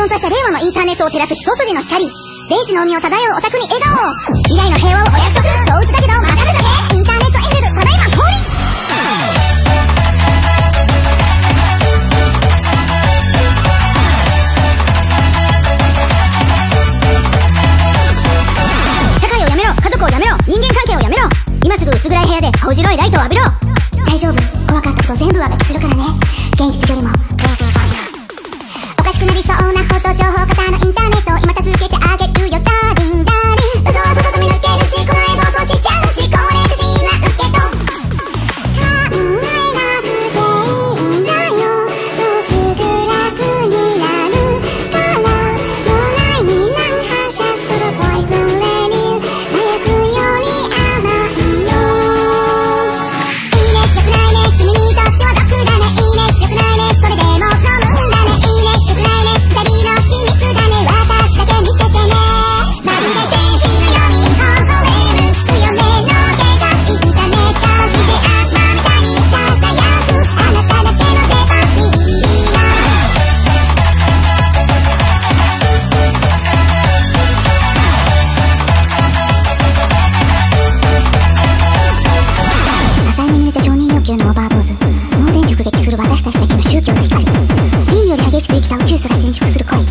沌とした令和のインターネットを照らす一筋の光、電子の海を漂うオタクに笑顔、未来の平和をお約束、動物だけど任せとけ、インターネットエンジェルただいま降臨。社会をやめろ、家族をやめろ、人間関係をやめろ、今すぐ薄暗い部屋で青白いライトを浴びろ。大丈夫、怖かったこと全部上書きするからね。現実よりもおかしくなりそうなほど情報型のインターネットを今助けてあげるよダーリンダーリン。嘘は外と見抜けるし、この絵暴走しちゃうし、これでしまうけど考えなくていいんだよ、もうすぐ楽になるから。脳内に乱発射するポイズンレディー、麻薬より甘いよ。いいね、良くないね、君にとっては毒だね。いいね、良くないね、それでも飲むんだね。いいね、良くないね、二人の秘密だね。私だけ見ててね。まるで天使のように微笑む強めの手がインターネットして悪魔みたいにささやく、あなただけの出番にいいな。浅い眠りと承認欲求のオーバードーズ、脳天直撃する私たちだけの宗教の光、銀より激しく生きた宇宙すら伸縮する恋。